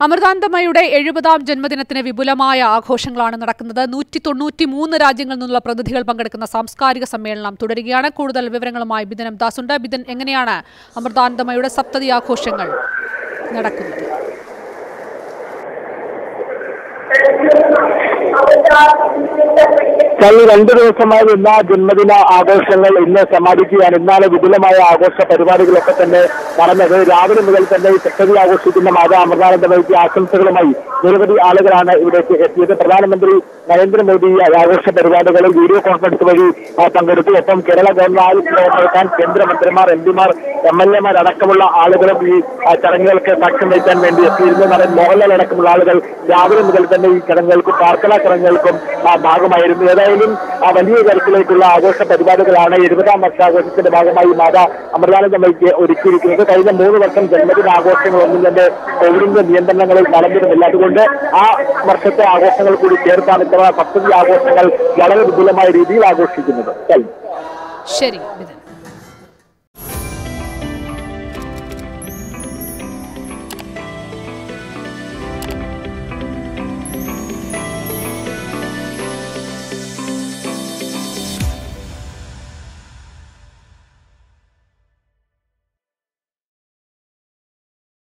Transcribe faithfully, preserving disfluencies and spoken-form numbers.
അമൃതാനന്ദമയുടെ എഴുപതാം ജന്മദിനത്തിന് വിപുലമായ ആഘോഷങ്ങളാണ് നടക്കുന്നത്. നൂറ്റി തൊണ്ണൂറ്റി മൂന്ന് രാജ്യങ്ങളിൽ നിന്നുള്ള പ്രതിനിധികൾ പങ്കെടുക്കുന്ന സാംസ്കാരിക സമ്മേളനം തുടരുകയാണ്. കൂടുതൽ വിവരങ്ങളുമായി ബിദൻ എംദാസ് ഉണ്ട്. ബിദൻ, എങ്ങനെയാണ് അമൃതാനന്ദമയുടെ സപ്തതി ആഘോഷങ്ങൾ നടക്കുന്നത്? കഴിഞ്ഞ രണ്ടു ദിവസമായി നിന്ന ജന്മദിന ആഘോഷങ്ങൾ ഇന്ന് സമാപിക്കുകയാണ്. ഇന്നാലെ വിപുലമായ ആഘോഷ പരിപാടികളൊക്കെ തന്നെ നടന്നത്. രാവിലെ മുതൽ തന്നെ ഈ സപ്തതി ആഘോഷിക്കുന്ന മാതാ അമൃതാനന്ദമയ്ക്ക് ആശംസകളുമായി നിരവധി ആളുകളാണ് ഇവിടേക്ക് എത്തിയത്. പ്രധാനമന്ത്രി നരേന്ദ്രമോദി ആഘോഷ പരിപാടികളിൽ വീഡിയോ കോൺഫറൻസ് വഴി പങ്കെടുത്തു. ഒപ്പം കേരള ഗവർണർ, കേന്ദ്രമന്ത്രിമാർ, എം പിമാർ, എം എൽ എമാർ അടക്കമുള്ള ആളുകളും ഈ ചടങ്ങുകൾക്ക് സാക്ഷ്യം വഹിക്കാൻ വേണ്ടി എത്തിയിരുന്നു. നടൻ മോഹൻലാൽ അടക്കമുള്ള ആളുകൾ രാവിലെ മുതൽ തന്നെ ഈ ചടങ്ങുകൾക്കും പ്രാർത്ഥനാ ചടങ്ങുകൾക്കും ഭാഗമായിരുന്നു. ഏതായാലും വലിയ തരത്തിലേക്കുള്ള ആഘോഷ പരിപാടികളാണ് എഴുപതാം വർഷാഘോഷത്തിന്റെ ഭാഗമായി മാതാ അമൃതാനന്ദമയ്ക്ക് ഒരുക്കിയിരിക്കുന്നത്. കഴിഞ്ഞ മൂന്ന് വർഷം ജന്മദിന ആഘോഷങ്ങളൊന്നും തന്നെ കോവിഡിന്റെ നിയന്ത്രണങ്ങളിൽ നടന്നിരുന്നില്ല. അതുകൊണ്ട് ആ വർഷത്തെ ആഘോഷങ്ങൾ കൂടി ചേർത്താണ് ഇത്തവണ സപ്തതി ആഘോഷങ്ങൾ വളരെ വിപുലമായ രീതിയിൽ ആഘോഷിക്കുന്നത്. ശരി.